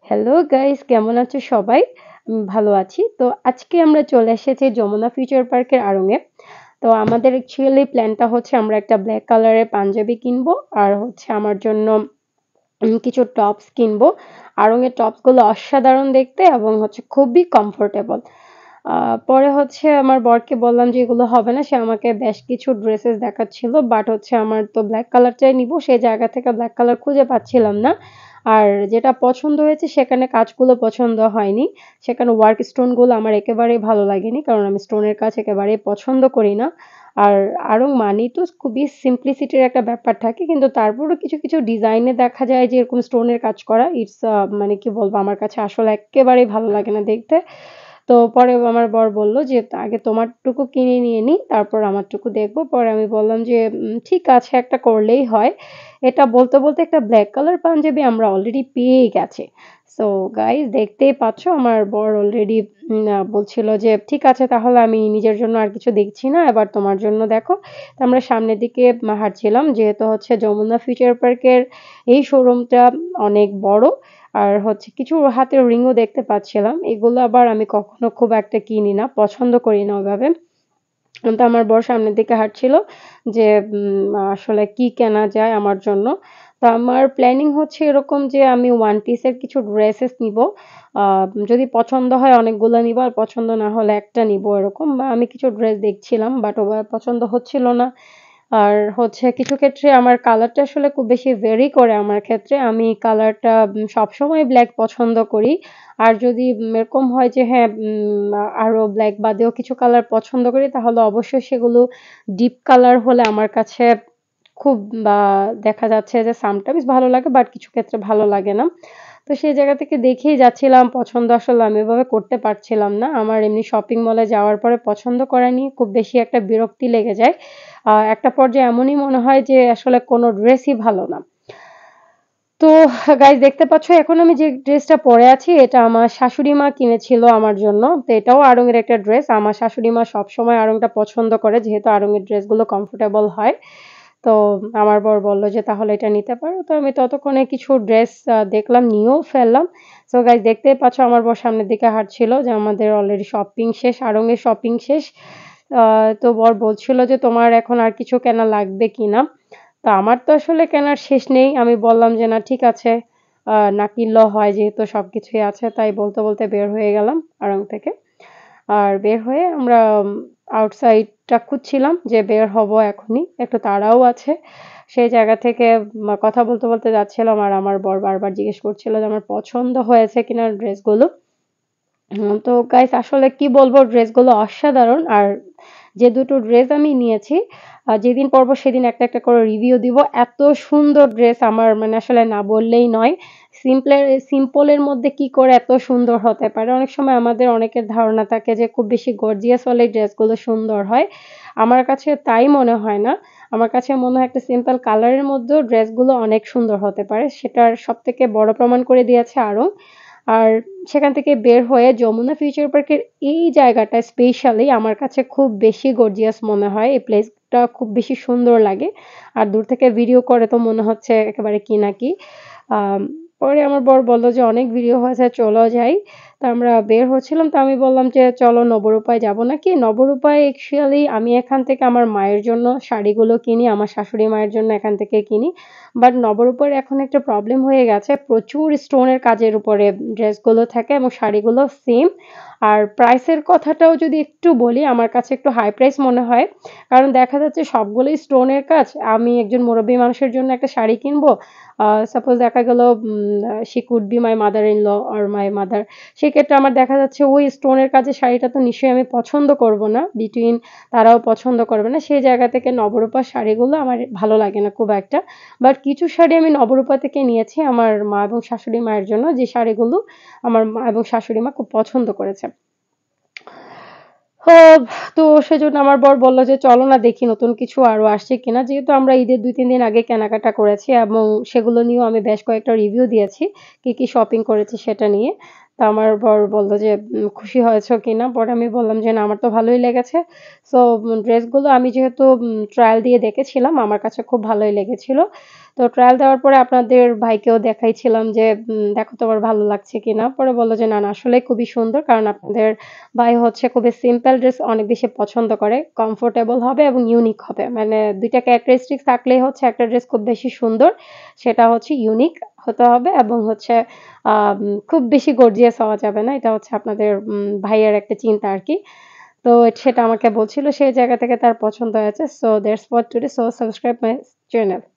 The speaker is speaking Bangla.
হ্যালো গাইস, কেমন আছো সবাই? ভালো আছি। তো আজকে আমরা চলে এসেছি যমুনা ফিউচার পার্কের আড়ঙে। তো আমাদের অ্যাকচুয়ালি প্ল্যানটা হচ্ছে আমরা একটা ব্ল্যাক কালারের পাঞ্জাবি কিনবো আর হচ্ছে আমার জন্য কিছু টপস কিনবো। আড়ঙের টপসগুলো অসাধারণ দেখতে এবং হচ্ছে খুবই কমফোর্টেবল। পরে হচ্ছে আমার বরকে বললাম যে এগুলো হবে না। সে আমাকে বেশ কিছু ড্রেসেস দেখাচ্ছিল। বাট হচ্ছে আমার তো ব্ল্যাক কালারটাই নিবো। সেই জায়গা থেকে ব্ল্যাক কালার খুঁজে পাচ্ছিলাম না। আর যেটা পছন্দ হয়েছে সেখানে কাজগুলো পছন্দ হয়নি। সেখানে ওয়ার্ক স্টোনগুলো আমার একেবারেই ভালো লাগেনি। কারণ আমি স্টোনের কাজ একেবারেই পছন্দ করি না। আর আড়ং মানেই তো খুবই সিম্পলিসিটির একটা ব্যাপার থাকে। কিন্তু তারপরও কিছু, কিছু ডিজাইনে দেখা যায় যে এরকম স্টোনের কাজ করা ইটস মানে কি বলবো আমার কাছে আসলে এক্কেবারেই ভালো লাগে না দেখতে। তো পরে আমার বর বলল যে, "আগে তোমারটুকু কিনে নিয়ে নিই, তারপর আমারটুকু দেখব।" পরে আমি বললাম যে, ঠিক আছে একটা করলেই হয়।" এটা বলতে, বলতে একটা ব্লাক কালার পাঞ্জাবি আমরা অলরেডি পেয়েই গেছি। সো গাইস দেখতেই পাচ্ছ আমার বর অলরেডি বলছিল যে, "ঠিক আছে তাহলে আমি নিজের জন্য আর কিছু দেখছি না, এবার তোমার জন্য দেখো।" তো আমরা সামনের দিকে হাঁটছিলাম। যেহেতু হচ্ছে যমুনা ফিউচার পার্কের এই শোরুমটা অনেক বড়। আর হচ্ছে কিছু হাতের রিংও দেখতে পাচ্ছিলাম। এগুলো আবার আমি কখনো খুব একটা কিনি না, পছন্দ করি না ওইভাবে। তো আমার বর সামনের দিকে হাঁটছিল যে আসলে কি কেনা যায় আমার জন্য। তো আমার প্ল্যানিং হচ্ছে এরকম যে আমি ওয়ান পিসের কিছু ড্রেসেস নিবো। আ যদি পছন্দ হয় অনেকগুলা নিবো আর পছন্দ না হলে একটা নিবো এরকম। বা আমি কিছু ড্রেস দেখছিলাম বাট ওভাবে পছন্দ হচ্ছিল না। আর হচ্ছে কিছু ক্ষেত্রে আমার কালারটা আসলে খুব বেশি ভেরি করে আমার ক্ষেত্রে। আমি কালারটা সবসময় ব্লাক পছন্দ করি। আর যদি এরকম হয় যে হ্যাঁ, আরো ব্লাক বাদেও কিছু কালার পছন্দ করি তাহলে অবশ্যই সেগুলো ডিপ কালার হলে আমার কাছে খুব বা দেখা যাচ্ছে যে সামটাইমস ভালো লাগে বাট কিছু ক্ষেত্রে ভালো লাগে না। তো সেই জায়গা থেকে দেখেই যাচ্ছিলাম পছন্দ আসলে আমি এভাবে করতে পারছিলাম না। আমার এমনি শপিং মলে যাওয়ার পরে পছন্দ করা নিয়ে খুব বেশি একটা বিরক্তি লেগে যায়। একটা পর্যায়ে এমনই মনে হয় যে আসলে কোনো ড্রেসই ভালো না। তো গাইস দেখতে পাচ্ছ এখন আমি যে ড্রেসটা পরে আছি এটা আমার শাশুড়ি মা কিনেছিল আমার জন্য। তো এটাও আড়ং-এর একটা ড্রেস। আমার শাশুড়ি মা সবসময় আড়ংটা পছন্দ করে যেহেতু আড়ং-এর ড্রেসগুলো কমফোর্টেবল হয়। তো আমার বর বলল যে, "তাহলে এটা নিতে পারো।" তো আমি ততক্ষণে কিছু ড্রেস দেখলাম, নিয়েও ফেললাম। সো গাইস দেখতেই পাচ্ছ আমার বর সামনের দিকে হাঁটছিল যে আমাদের অলরেডি শপিং শেষ, আড়ং-এর শপিং শেষ। আ তো বর বলছিল যে, "তোমার এখন আর কিছু কেনা লাগবে কিনা?" তো আমার তো আসলে কেনার শেষ নেই। আমি বললাম যে, "না ঠিক আছে, না কিনলেও হয় যেহেতু সবকিছুই আছে।" তাই বলতে, বলতে বের হয়ে গেলাম আড়ং থেকে। আর বের হয়ে আমরা আউটসাইডটা খুঁজছিলাম যে বের হব এখনই। একটু তাড়াও আছে। সেই জায়গা থেকে কথা বলতে, বলতে যাচ্ছিলাম আর আমার বর বারবার জিজ্ঞেস করছিল যে আমার পছন্দ হয়েছে কিনা ড্রেসগুলো। তো গাইস আসলে কি বলবো ড্রেসগুলো অসাধারণ। আর যে দুটো ড্রেস আমি নিয়েছি যেদিন পরবো সেদিন একটা, একটা করে রিভিউ দিব। এত সুন্দর ড্রেস আমার মানে আসলে না বললেই নয়। সিম্পলের মধ্যে কি করে এত সুন্দর হতে পারে? অনেক সময় আমাদের অনেকের ধারণা থাকে যে খুব বেশি গর্জিয়াস হলেই ড্রেসগুলো সুন্দর হয়। আমার কাছে তাই মনে হয় না। আমার কাছে মনে হয় একটা সিম্পল কালারের মধ্যেও ড্রেসগুলো অনেক সুন্দর হতে পারে। সেটার সবথেকে বড় প্রমাণ করে দিয়েছে আরং। আর সেখান থেকে বের হয়ে যমুনা ফিউচার পার্কের এই জায়গাটা স্পেশালি আমার কাছে খুব বেশি গর্জিয়াস মনে হয়। এই প্লেসটা খুব বেশি সুন্দর লাগে। আর দূর থেকে ভিডিও করে তো মনে হচ্ছে একেবারে কি না কি। আম পরে আমার বর বলল যে, "অনেক ভিডিও হয়েছে চলো যাই।" তো আমরা বের হচ্ছিলাম। তো আমি বললাম যে, "চলো নবরূপায় যাবো নাকি?" নবরূপায় অ্যাকচুয়ালি আমি এখান থেকে আমার মায়ের জন্য শাড়িগুলো কিনি। আমার শাশুড়ি মায়ের জন্য এখান থেকে কিনি। বাট নবরূপার এখন একটা প্রবলেম হয়ে গেছে। প্রচুর স্টোনের কাজের উপরে ড্রেসগুলো থাকে এবং শাড়িগুলো সেম। আর প্রাইসের কথাটাও যদি একটু বলি, আমার কাছে একটু হাই প্রাইস মনে হয়। কারণ দেখা যাচ্ছে সবগুলোই স্টোনের কাজ। আমি একজন মুরব্বি মানুষের জন্য একটা শাড়ি কিনবো। সাপোজ দেখা গেল she could be my mother in law or my mother সেক্ষেত্রে আমার দেখা যাচ্ছে ওই স্টোনের কাজের শাড়িটা তো নিশ্চয়ই আমি পছন্দ করব না। বিটুইন তারাও পছন্দ করবে না। সেই জায়গা থেকে নবরূপার শাড়িগুলো আমার ভালো লাগে না খুব একটা। বাট কিছু শাড়ি আমি নবরূপা থেকে নিয়েছি আমার মা এবং শাশুড়ি মায়ের জন্য যে শাড়িগুলো আমার মা এবং শাশুড়ি মা খুব পছন্দ করেছে। হো তো সেজন্য আমার বর বলল যে, "চলো না দেখি নতুন কিছু আরো আসছে কিনা।" যেহেতু আমরা ঈদের ২-৩ দিন আগে কেনাকাটা করেছি এবং সেগুলো নিয়েও আমি বেশ কয়েকটা রিভিউ দিয়েছি। কি, কি শপিং করেছি সেটা নিয়ে। তো আমার বর বলল যে, "খুশি হয়েছো কিনা?" পরে আমি বললাম যে, "না, আমার তো ভালোই লেগেছে।" সো ড্রেসগুলো আমি যেহেতু ট্রায়াল দিয়ে দেখেছিলাম, আমার কাছে খুব ভালোই লেগেছিল। তো ট্রায়াল দেওয়ার পরে আপনাদের ভাইকেও দেখাইছিলাম যে, "দেখো তোমার ভালো লাগছে কিনা?" পরে বলল যে, "না, না, আসলেই খুবই সুন্দর।" কারণ আপনাদের ভাই হচ্ছে খুবই সিম্পল ড্রেস অনেক বেশি পছন্দ করে। কমফোর্টেবল হবে এবং ইউনিক হবে। মানে ২ টা ক্যারেক্টারিস্টিক্স থাকলেই হচ্ছে একটা ড্রেস খুব বেশি সুন্দর। সেটা হচ্ছে ইউনিক হতে হবে এবং হচ্ছে খুব বেশি গর্জিয়াস হওয়া যাবে না। এটা হচ্ছে আপনাদের ভাইয়ের একটা চিন্তা আরকি। তো সেটা আমাকে বলছিল। সেই জায়গা থেকে তার পছন্দ হয়েছে। So that's for today. So subscribe my channel.